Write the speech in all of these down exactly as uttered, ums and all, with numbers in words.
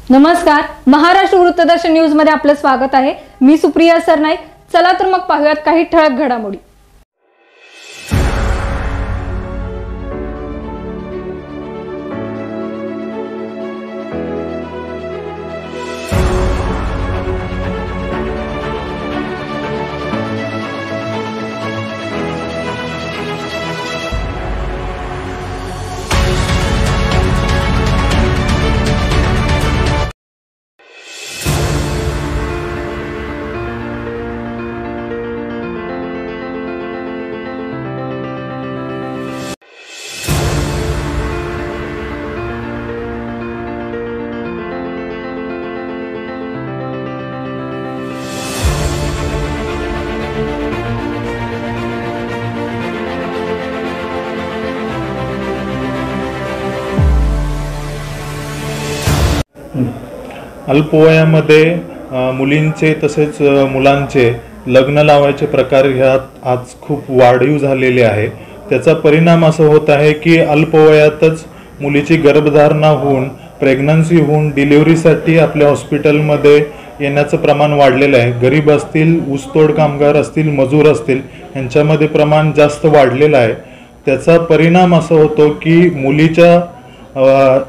नमस्कार, महाराष्ट्र वृत्तदर्शन न्यूज मध्ये आपलं स्वागत आहे। मी सुप्रिया सरनाईक। चला तर मग पाहूयात काही ठळक घडामोडी। अल्पवयामध्ये मुलींचे तसेच मुलांचे लग्न लावायचे प्रकार ह्यात आज खूप वाढीव झालेले आहे। त्याचा परिणाम असा होत आहे की अल्पवयातच मुलीची गर्भधारणा होऊन प्रेग्नन्सी होऊन डिलिव्हरीसाठी आपल्या हॉस्पिटलमध्ये येण्याचं प्रमाण वाढलेलं आहे। गरीब असतील, ऊसतोड कामगार असतील, मजूर असतील, यांच्यामध्ये प्रमाण जास्त वाढलेलं आहे। त्याचा परिणाम असा होतो की मुलीच्या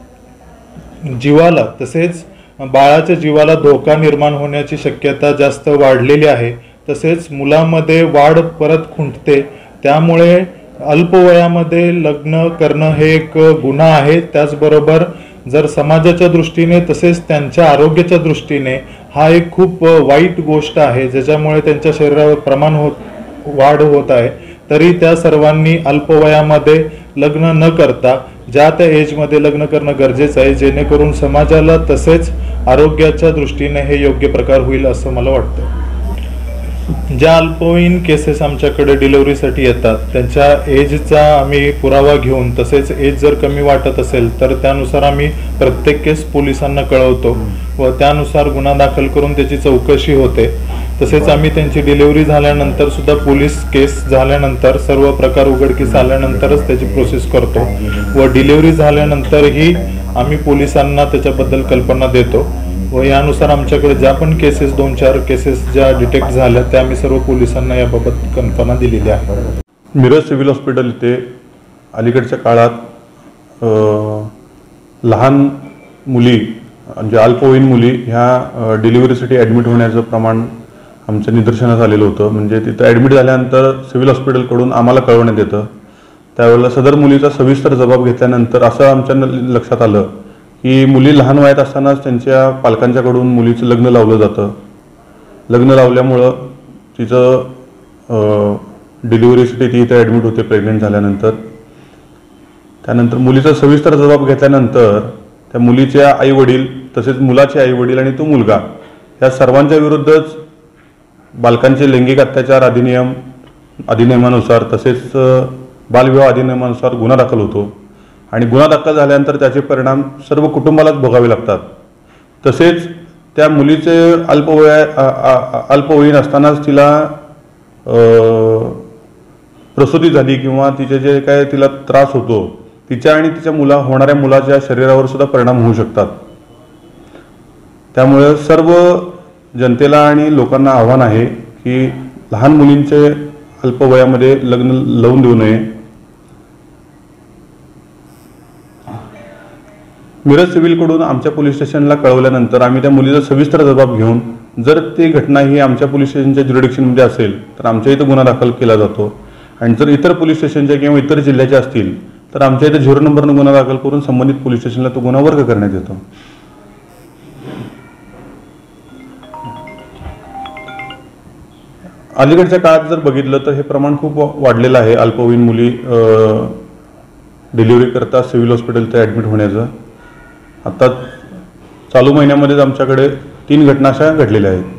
जीवाला तसेच बाळाच्या जीवाला धोका निर्माण होण्याची शक्यता जास्त वाढलेली आहे। तसेच मुलामध्ये वाढ परत खुंटते, त्यामुळे अल्पवयामध्ये लग्न करणं हे एक गुन्हा आहे। त्याचबरोबर जर समाजाच्या दृष्टीने तसेच त्यांच्या आरोग्याच्या दृष्टीने हा एक खूप वाईट गोष्ट आहे, ज्याच्यामुळे त्यांच्या शरीरावर प्रमाण होत वाढ होत आहे। तरी त्या सर्वांनी अल्पवयामध्ये लग्न न करता ज्या त्या एजमध्ये लग्न करणं गरजेचं आहे, जेणेकरून समाजाला तसेच आरोग्याच्या दृष्टीने हे योग्य प्रकार होईल असं मला वाटतं। ज्या अल्पवयीन केसेस आमच्याकडे डिलिव्हरीसाठी येतात त्यांच्या एजचा आम्ही पुरावा घेऊन तसेच एज जर कमी वाटत असेल तर त्यानुसार आम्ही प्रत्येक केस पोलिसांना कळवतो व त्यानुसार गुन्हा दाखल करून त्याची चौकशी होते। तसेच आम्ही त्यांची डिलिव्हरी झाल्यानंतर सुद्धा पोलीस केस झाल्यानंतर सर्व प्रकार उघडकीस आल्यानंतरच त्याची प्रोसेस करतो व डिलिव्हरी झाल्यानंतरही आम्ही पोलिसांना त्याच्याबद्दल कल्पना देतो व यानुसार आमच्याकडे ज्या पण केसेस दोन चार केसेस ज्या डिटेक्ट झाल्या त्या आम्ही सर्व पोलिसांना याबाबत कल्पना दिलेली आहे। मिरज सिव्हिल हॉस्पिटल इथे अलीकडच्या काळात लहान मुली म्हणजे अल्पवयीन मुली ह्या डिलिव्हरीसाठी ॲडमिट होण्याचं प्रमाण आमच्या निदर्शनास आलेलं होतं। म्हणजे तिथं ॲडमिट झाल्यानंतर सिव्हिल हॉस्पिटलकडून आम्हाला कळवण्यात येतं, त्यावेळेला सदर मुलीचा सविस्तर जबाब घेतल्यानंतर असं आमच्या लक्षात आलं की मुली लहान वयात असतानाच त्यांच्या पालकांच्याकडून मुलीचं लग्न लावलं जातं। लग्न लावल्यामुळं तिचं डिलिव्हरीसाठी ती इथे ॲडमिट होते प्रेग्नेंट झाल्यानंतर। त्यानंतर मुलीचा सविस्तर जबाब घेतल्यानंतर त्या मुलीच्या आईवडील तसेच मुलाचे आईवडील आणि तो मुलगा या सर्वांच्या विरुद्धच बालकांचे लैंगिक अत्याचार अधिनियम अधिनियमानुसार तसेच बालविवाह अधिनियमानुसार गुन्हा दाखल होतो आणि गुन्हा दाखल झाल्यानंतर त्याचे परिणाम सर्व कुटुंबालाच भोगावे लागतात। तसेच त्या मुलीचे अल्पवय अल्पवयीन असतानाच तिला प्रसूती झाली किंवा तिचे जे काय तिला त्रास होतो तिच्या आणि तिच्या मुला होणाऱ्या मुलाच्या शरीरावर सुद्धा परिणाम होऊ शकतात। त्यामुळे सर्व जनतेला आणि लोकांना आव्हान आहे की लहान मुलींचे अल्पवयामध्ये लग्न लावून देऊ नये। मिरज सिव्हिलकडून आमच्या पोलीस स्टेशनला कळवल्यानंतर आम्ही त्या मुलीचा सविस्तर जबाब घेऊन जर ती घटना ही आमच्या पोलीस स्टेशनच्या ज्युरिडिक्शनमध्ये असेल तर आमच्या इथं गुन्हा दाखल केला जातो आणि जर इतर पोलीस स्टेशनच्या किंवा इतर जिल्ह्याच्या असतील तर आमच्या इथं झिरो नंबरनं गुन्हा दाखल करून संबंधित पोलीस स्टेशनला तो गुन्हा वर्ग करण्यात येतो। अलीकडच्या काळात जर बघितलं तर हे प्रमाण खूप वाढलेलं आहे अल्पवयीन मुली डिलिव्हरी करता सिव्हिल हॉस्पिटल ते ॲडमिट होण्याचं। आता चालू महिन्यामध्येच आमच्याकडे तीन घटना अशा घडलेल्या आहेत।